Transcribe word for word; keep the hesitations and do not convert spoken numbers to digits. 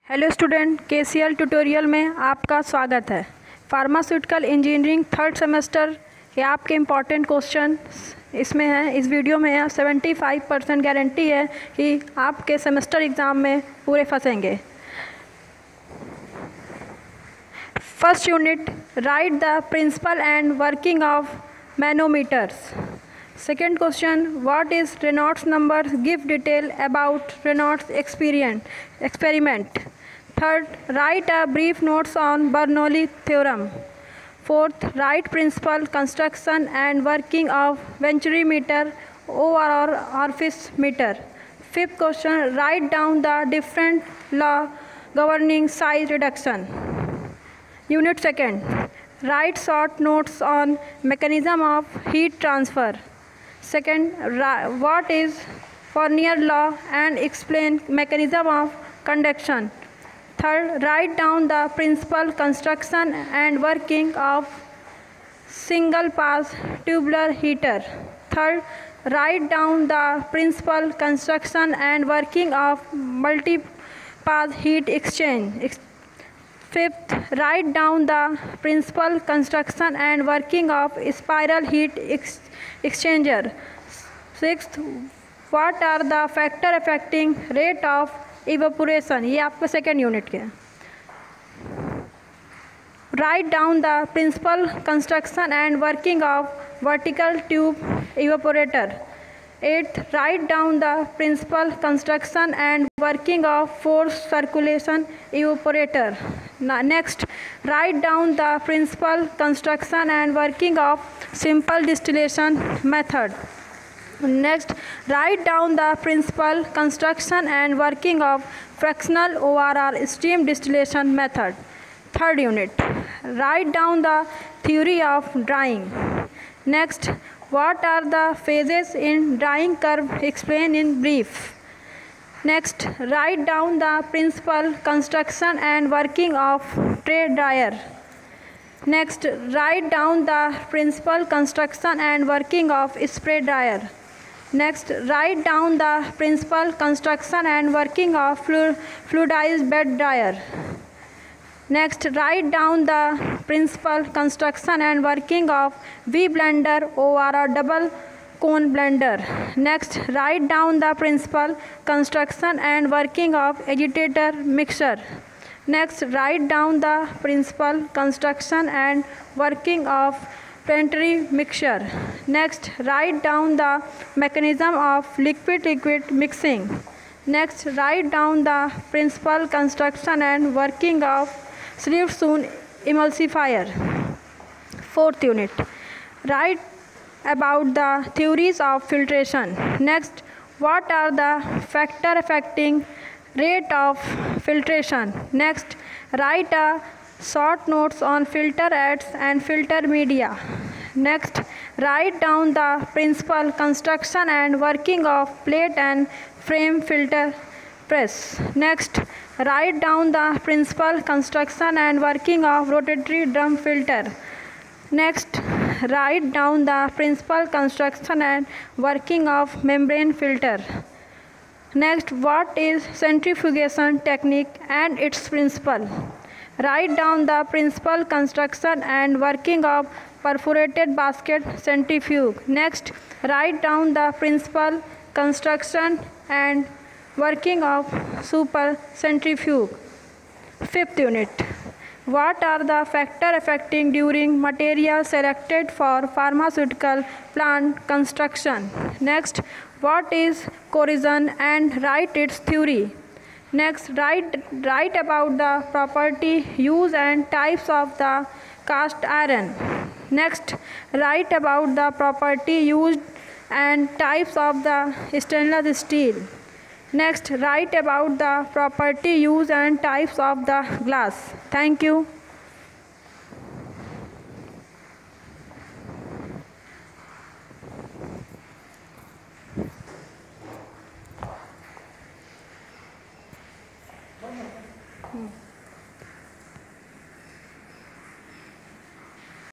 Hello student, के C L tutorial में आपका स्वागत है। फार्मास्यूटिकल इंजीनियरिंग थर्ड सेमेस्टर के आपके इम्पॉर्टेंट क्वेश्चन इसमें हैं। इस वीडियो में है सेवेंटी फाइव परसेंट गारंटी है कि आपके सेमेस्टर एग्ज़ाम में पूरे फंसेंगे। First unit, write the principle and working of manometers. Second question, what is Reynolds number? Give detail about Reynolds experiment. experiment. Third, write a brief notes on Bernoulli theorem. Fourth, write principle, construction and working of Venturi meter or orifice meter. Fifth question, write down the different law governing size reduction. Unit second, write short notes on mechanism of heat transfer. Second, what is Fourier law and explain mechanism of conduction. Third, write down the principal, construction and working of single pass tubular heater. Third, write down the principal, construction and working of multi pass heat exchange. Fifth, write down the principal, construction and working of spiral heat ex exchanger. Sixth, what are the factor affecting rate of evaporation? ये आपका second unit के। Write down the principal, construction and working of vertical tube evaporator. Eighth, write down the principal, construction and working of forced circulation evaporator. Next, write down the principal, construction and working of simple distillation method. Next, write down the principal, construction and working of fractional O R R steam distillation method. Third unit, write down the theory of drying. Next, what are the phases in drying curve? Explain in brief. Next, write down the principal, construction and working of tray dryer. Next, write down the principal, construction and working of spray dryer. Next, write down the principal, construction and working of fluidized bed dryer. Next, write down the principal, construction and working of V blender or double cone blender. Next, write down the principal, construction and working of agitator mixer. Next, write down the principal, construction and working of planetary mixture. Next, write down the mechanism of liquid-liquid mixing. Next, write down the principal, construction and working of Slieve-Soon emulsifier. Fourth unit, write about the theories of filtration. Next, what are the factor affecting rate of filtration? Next, write a short notes on filter aids and filter media. Next, write down the principal, construction and working of plate and frame filter press. Next, write down the principal, construction and working of rotatory drum filter. Next, write down the principal, construction and working of membrane filter. Next, what is centrifugation technique and its principle? Write down the principal, construction and working of perforated basket centrifuge. Next, write down the principal, construction and working of super centrifuge. Fifth unit, what are the factors affecting during material selected for pharmaceutical plant construction? Next, what is corrosion and write its theory. Next, write, write about the property, use and types of the cast iron. Next, write about the property, used and types of the stainless steel. Next, write about the property, use and types of the glass. Thank you.